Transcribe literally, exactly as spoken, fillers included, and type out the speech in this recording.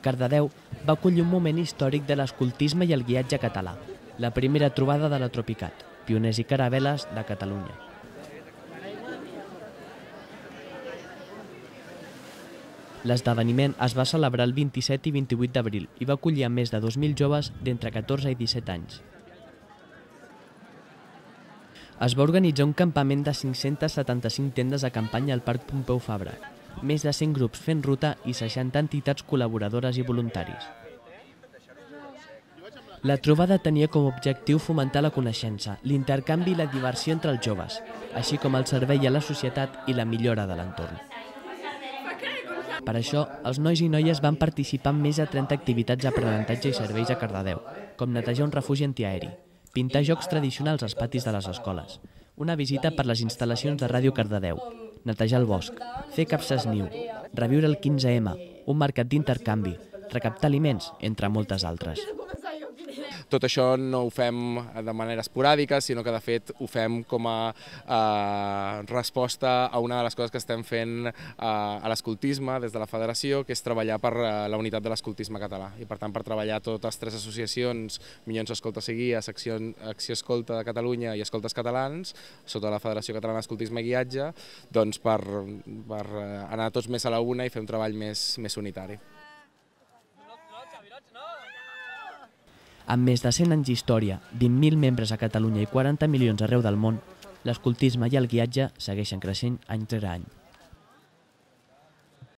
Cardedeu va acollir un moment històric de l'escoltisme i el guiatge català, la primera trobada de la Tropicat, pioners i caravel·les de Catalunya. L'esdeveniment es va celebrar el vint-i-set i vint-i-vuit d'abril i va acollir a més de dos mil joves d'entre catorze i disset anys. Es va organitzar un campament de cinc-centes setanta-cinc tendes de campanya al Parc Pompeu Fabra, més de cent grups fent ruta i seixanta entitats col·laboradores i voluntaris. La trobada tenia com a objectiu fomentar la coneixença, l'intercanvi i la diversió entre els joves, així com el servei a la societat i la millora de l'entorn. Per això, els nois i noies van participar en més de trenta activitats d'aprenentatge i serveis a Cardedeu, com netejar un refugi antiaeri, pintar jocs tradicionals als patis de les escoles, una visita per les instal·lacions de Ràdio Cardedeu, netejar el bosc, fer capses niu, reviure el quinze ema, un mercat d'intercanvi, recaptar aliments, entre moltes altres. Tot això no ho fem de manera esporàdica, sinó que de fet ho fem com a eh, resposta a una de les coses que estem fent eh, a l'escoltisme des de la federació, que és treballar per eh, la unitat de l'escoltisme català. I per tant per treballar totes tres associacions, Minyons Escolta Seguia, Acció, Acció Escolta de Catalunya i Escoltes Catalans, sota la Federació Catalana d'Escoltisme i Guiatge, doncs per, per anar tots més a la una i fer un treball més, més unitari. Amb més de cent anys d'història, vint mil membres a Catalunya i quaranta milions arreu del món, l'escoltisme i el guiatge segueixen creixent any rere any.